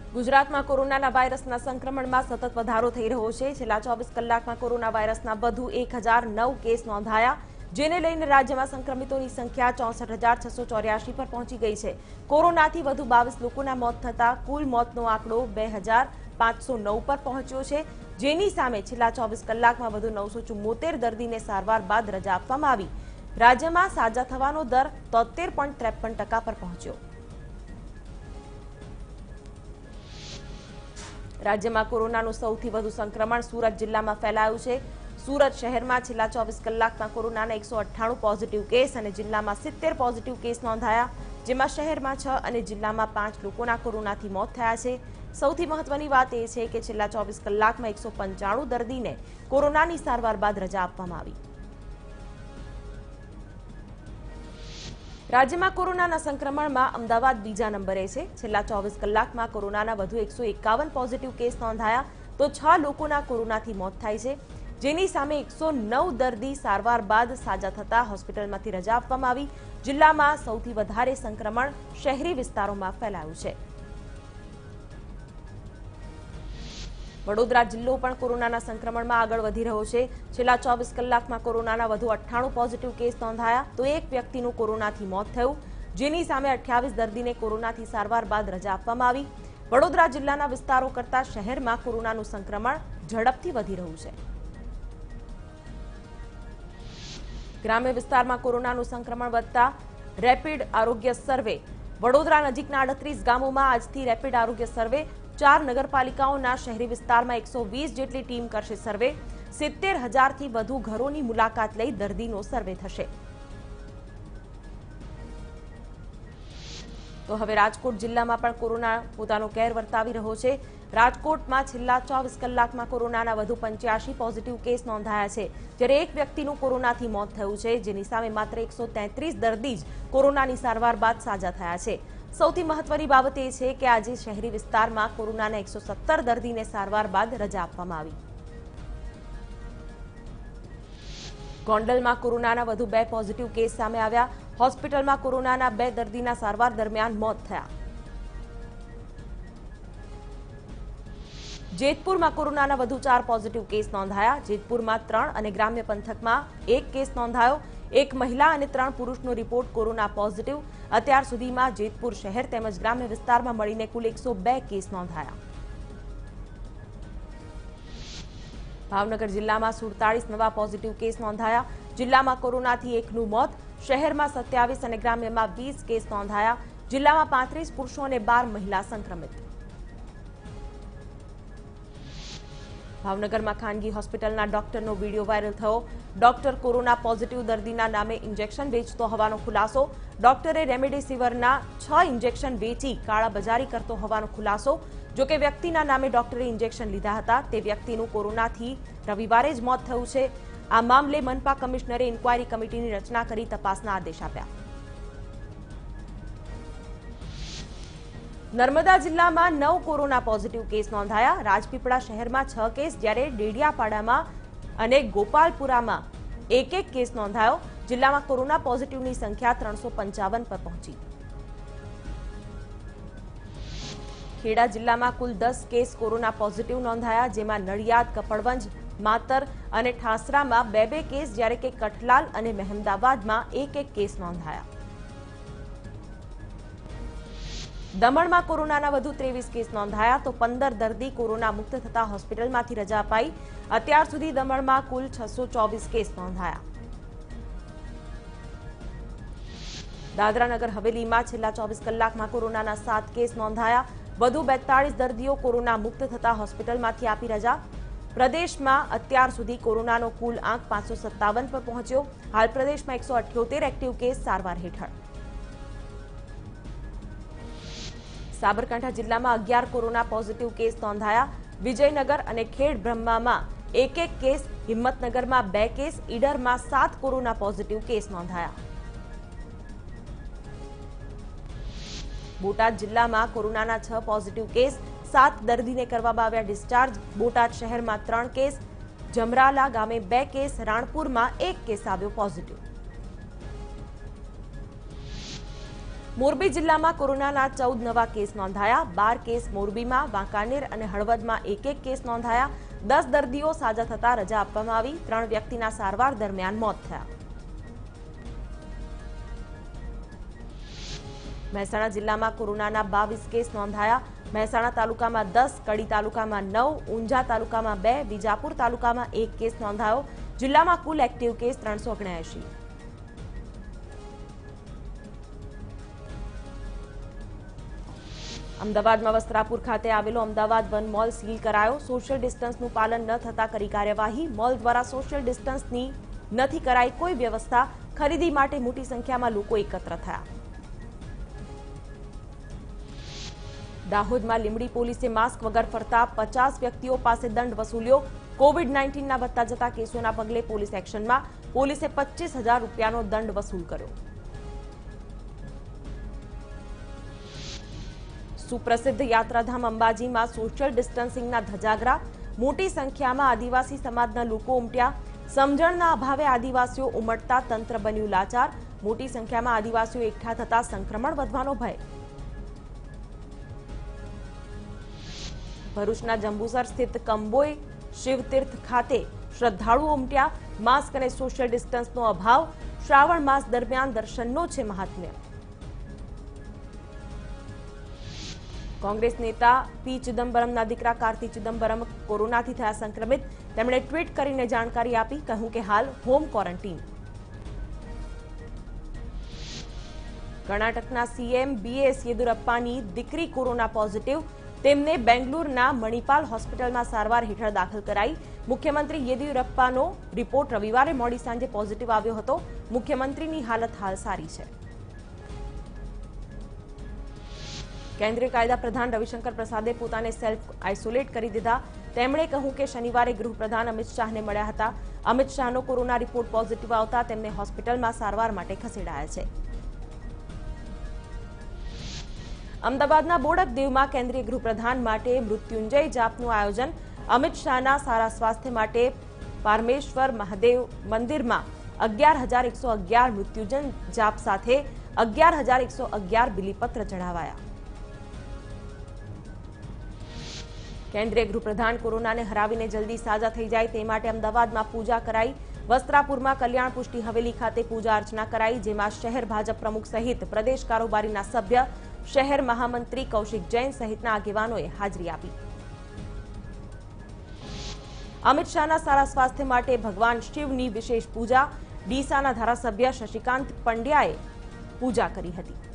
ગુજરાતમાં કોરોનાના વાયરસના સંક્રમણમાં સતત વધારો થઈ રહ્યો છે। છેલ્લા 24 કલાકમાં કોરોના વાયરસના વધુ 1009 કેસ નોંધાયા, જેને લઈને રાજ્યમાં સંક્રમિતોની સંખ્યા 64,684 પર પહોંચી ગઈ છે। કોરોનાથી વધુ 22 લોકોના મોત થતા કુલ મોતનો આંકડો 2,509 પર પહોંચ્યો છે, જેની સામે છેલ્લા 24 કલાકમાં વધુ 974 દર્દીને સારવાર બાદ રજા આપવામાં આવી। રાજ્યમાં સાજા થવાનો દર 73.53% પર પહોંચ્યો। રાજ્યમાં કોરોનાનું સૌથી વધુ સંક્રમણ સુરત જિલ્લામાં ફેલાયું છે। સુરત શહેરમાં છેલ્લા 24 કલાકમાં કોરોનાના 198 પોઝિટિવ કેસ અને જિલ્લામાં 70 પોઝિટિવ કેસ નોંધાયા, જેમાં શહેરમાં 6 અને જિલ્લામાં 5 લોકોના કોરોનાથી મોત થયા છે। સૌથી મહત્વની વાત એ છે કે છેલ્લા 24 કલાકમાં 195 દર્દીને કોરોનાની સારવાર બાદ રજા આપવામાં આવી। રાજ્યમાં કોરોનાના સંક્રમણમાં અમદાવાદ બીજા નંબરે છે। છેલ્લા 24 કલાકમાં કોરોનાના વધુ 151 પોઝિટિવ કેસ નોંધાયા તો 6 લોકોના કોરોનાથી મોત થાય છે, જેની સામે 109 દર્દી સારવાર બાદ સાજા થતા હોસ્પિટલમાંથી રજા આપવામાં આવી। જિલ્લામાં સૌથી વધારે સંક્રમણ શહેરી વિસ્તારોમાં ફેલાયું છે। વડોદરા જિલ્લો પણ કોરોનાના સંક્રમણમાં આગળ વધી રહ્યો છે। છેલ્લા 24 કલાકમાં કોરોનાના વધુ 98 પોઝિટિવ કેસ નોંધાયા તો એક વ્યક્તિનું કોરોનાથી મોત થયું, જેની સામે 28 દર્દીને કોરોનાથી સારવાર બાદ રજા આપવામાં આવી। વડોદરા જિલ્લાના વિસ્તારો કરતા શહેરમાં કોરોનાનું સંક્રમણ ઝડપથી વધી રહ્યું છે। ગ્રામ્ય વિસ્તારમાં કોરોનાનું સંક્રમણ વધતા રેપિડ આરોગ્ય સર્વે વડોદરા નજીકના 38 ગામોમાં આજથી રેપિડ આરોગ્ય સર્વે 4 નગરપાલિકાઓના શહેરી વિસ્તારમાં 120 જેટલી ટીમ કરશે સર્વે। 70,000થી વધુ ઘરોની મુલાકાત લઈ દર્દીનો સર્વે થશે। તો હવે રાજકોટ જિલ્લામાં પણ કોરોના પોતાનો કેર વર્તાવી રહ્યો છે। રાજકોટમાં છેલ્લા 24 કલાકમાં કોરોનાના વધુ 85 પોઝિટિવ કેસ નોંધાયા છે, જ્યારે એક વ્યક્તિનું કોરોનાથી મોત થયું છે, જેની સામે માત્ર 133 દર્દી જ કોરોનાની સારવાર બાદ સાજા થયા છે। સૌથી મહત્વની બાબત એ છે કે આજે શહેરી વિસ્તારમાં કોરોનાના 117 દર્દીને સારવાર બાદ રજા આપવામાં આવી। ગોંડલમાં કોરોનાના વધુ 2 પોઝિટિવ કેસ સામે આવ્યા। હોસ્પિટલમાં કોરોનાના 2 દર્દીના સારવાર દરમિયાન મોત થયા। જેતપુરમાં કોરોનાના વધુ 4 પોઝિટિવ કેસ નોંધાયા। જેતપુરમાં 3 અને ગ્રામ્ય પંથકમાં 1 કેસ નોંધાયો। એક મહિલા અને 3 પુરુષનો રિપોર્ટ કોરોના પોઝિટિવ। અત્યાર સુધીમાં જેતપુર શહેર તેમજ ગ્રામ્ય વિસ્તારમાં મળીને કુલ 102 કેસ નોંધાયા। ભાવનગર જિલ્લામાં 47 નવા પોઝિટિવ કેસ નોંધાયા। જિલ્લામાં કોરોનાથી 1નું મોત, શહેરમાં 27 અને ગ્રામ્યમાં 20 કેસ નોંધાયા। જિલ્લામાં 35 પુરુષો અને 12 મહિલા સંક્રમિત। ભાવનગરમાં ખાનગી હોસ્પિટલના ડોક્ટરનો વિડીયો વાયરલ થયો। ડોક્ટર કોરોના પોઝિટિવ દર્દીના નામે ઇન્જેક્શન વેચતો હોવાનો ખુલાસો। ડોક્ટરે રેમડેસિવિરના 6 ઇન્જેક્શન વેચી કાળાબજારી કરતો હોવાનો ખુલાસો। જોકે વ્યક્તિના નામે ડોક્ટરે ઇન્જેક્શન લીધા હતા તે વ્યક્તિનું કોરોનાથી રવિવારે જ મોત થયું છે। આ મામલે મનપા કમિશનરે ઇન્ક્વાયરી કમિટીની રચના કરી તપાસના આદેશ આપ્યા। નર્મદા જિલ્લામાં 9 કોરોના પોઝિટિવ કેસ નોંધાયા। રાજપીપળા શહેરમાં 6 કેસ, જ્યારે ડેડિયાપાડામાં અને ગોપાલપુરામાં 1 કેસ નોંધાયો। જિલ્લામાં કોરોના પોઝિટિવની સંખ્યા 355 પર પહોંચી। ખેડા જિલ્લામાં કુલ 10 કેસ કોરોના પોઝિટિવ નોંધાયા, જેમાં નડિયાદ, કપડવંજ, માતર અને ઠાસરામાં 2 કેસ, જ્યારે કે કઠલાલ અને મહેમદાવાદમાં 1 કેસ નોંધાયા। દમણમાં કોરોનાના વધુ 23 કેસ નોંધાયા તો 15 દર્દી કોરોના મુક્ત થતા હોસ્પિટલમાંથી રજા અપાઈ। અત્યાર સુધી દમણમાં કુલ 624 કેસ નોંધાયા। દાદરાનગર હવેલીમાં છેલ્લા 24 કલાકમાં કોરોનાના 7 કેસ નોંધાયા। વધુ 42 દર્દીઓ કોરોના મુક્ત થતા હોસ્પિટલમાંથી આપી રજા। પ્રદેશમાં અત્યાર સુધી કોરોનાનો કુલ આંક 557 પર પહોંચ્યો। હાલ પ્રદેશમાં 178 એક્ટિવ કેસ સારવાર હેઠળ। સાબરકાંઠા જિલ્લામાં 11 કોરોના પોઝિટિવ કેસ નોંધાયા। વિજયનગર અને ખેડ બ્રહ્મામાં 1 કેસ, હિંમતનગરમાં 2 કેસ, ઈડરમાં 7 કોરોના પોઝિટિવ કેસ નોંધાયા। બોટાદ જિલ્લામાં કોરોનાના 6 પોઝિટિવ કેસ, 7 દર્દીને કરવામાં આવ્યા ડિસ્ચાર્જ। બોટાદ શહેરમાં 3 કેસ, જમરાલા ગામે 2 કેસ, રાણપુરમાં 1 કેસ આવ્યો પોઝિટિવ। મોરબી જિલ્લામાં કોરોનાના 14 નવા કેસ નોંધાયા. 12 કેસ મોરબીમાં, વાંકાનેર અને હળવદમાં એક કેસ નોંધાયા. 10 દર્દીઓ સાજા થતા રજા આપવામાં આવી. 3 વ્યક્તિના સારવાર દરમિયાન મોત થયા. મહેસાણા જિલ્લામાં કોરોનાના 22 કેસ નોંધાયા. મહેસાણા તાલુકામાં 10, કડી તાલુકામાં 9, ઊંઝા તાલુકામાં 2, વિજાપુર તાલુકામાં 1 કેસ નોંધાયો. જિલ્લામાં કુલ એક્ટિવ કેસ 379. અમદાવાદમાં વસ્ત્રાપુર ખાતે આવેલો અમદાવાદ વન મોલ સીલ કરાયો. સોશિયલ ડિસ્ટન્સનું પાલન ન થતા કરી કાર્યવાહી. મોલ દ્વારા સોશિયલ ડિસ્ટન્સની નથી કરાઈ કોઈ વ્યવસ્થા. ખરીદી માટે મોટી સંખ્યામાં લોકો એકત્ર થયા. દાહોદમાં લીંબડી પોલીસે માસ્ક વગર ફરતા 50 વ્યક્તિઓ પાસે દંડ વસૂલ્યો. કોવિડ-19ના વધતા જતા કેસોના પગલે પોલીસ એક્શનમાં. પોલીસે 25,000 રૂપિયાનો દંડ વસૂલ કર્યો. સુપ્રસિદ્ધ યાત્રાધામ અંબાજીમાં સોશિયલ ડિસ્ટન્સિંગના ધજાગરા. મોટી સંખ્યામાં આદિવાસી સમાજના લોકો ઉમટ્યા. સમજણના અભાવે આદિવાસીઓ ઉમટતા તંત્ર બન્યું લાચાર. મોટી સંખ્યામાં આદિવાસીઓ એકઠા થતા સંક્રમણ વધવાનો ભય. ભરૂચના જંબુસર સ્થિત કંબોઈ શિવતીર્થ ખાતે શ્રદ્ધાળુઓ ઉમટ્યા. માસ્ક અને સોશિયલ ડિસ્ટન્સનો અભાવ. શ્રાવણ માસ દરમિયાન દર્શનનો છે મહાત્મ્ય. કોંગ્રેસ નેતા પી ચિદમ્બરમના દીકરા કાર્તિ ચિદમ્બરમ કોરોનાથી થયા સંક્રમિત. તેમણે ટ્વીટ કરીને જાણકારી આપી. કહ્યું કે હાલ હોમ ક્વોરન્ટીન. કર્ણાટકના સીએમ બીએસ યેદુરપ્પાની દીકરી કોરોના પોઝિટિવ. તેમને બેંગલુરુના મણિપાલ હોસ્પિટલમાં સારવાર હેઠળ દાખલ કરાઈ. મુખ્યમંત્રી યેદિયુરપ્પાનો રિપોર્ટ રવિવારે મોડી સાંજે પોઝિટિવ આવ્યો હતો. મુખ્યમંત્રીની હાલત હાલ સારી છે. કેન્દ્રીય કાયદા પ્રધાન રવિશંકર પ્રસાદે પોતાને સેલ્ફ આઇસોલેટ કરી દીધા. તેમણે કહ્યું કે શનિવારે ગૃહપ્રધાન અમિત શાહને મળ્યા હતા. અમિત શાહનો કોરોના રિપોર્ટ પોઝિટિવ આવતા તેમને હોસ્પિટલમાં સારવાર માટે ખસેડાયા છે. અમદાવાદના બોડકદેવમાં કેન્દ્રીય ગૃહપ્રધાન માટે મૃત્યુંજય જાપનું આયોજન. અમિત શાહના સારા સ્વાસ્થ્ય માટે પારમેશ્વર મહાદેવ મંદિરમાં 11,111 મૃત્યુંજય જાપ સાથે 11,111 બિલીપત્ર ચઢાવાયા. કેન્દ્રીય ગૃહપ્રધાન કોરોનાને હરાવીને જલ્દી સાજા થઈ જાય તે માટે અમદાવાદમાં પૂજા કરાઈ. વસ્ત્રાપુરમાં કલ્યાણ પુષ્ટિ હવેલી ખાતે પૂજા અર્ચના કરાઈ, જેમાં શહેર ભાજપ પ્રમુખ સહિત પ્રદેશ કારોબારીના સભ્ય, શહેર મહામંત્રી કૌશિક જૈન સહિતના આગેવાનોએ હાજરી આપી. અમિત શાહના સારા સ્વાસ્થ્ય માટે ભગવાન શિવની વિશેષ પૂજા. ડીસાના ધારાસભ્ય શશિકાંત પંડ્યાએ પૂજા કરી હતી.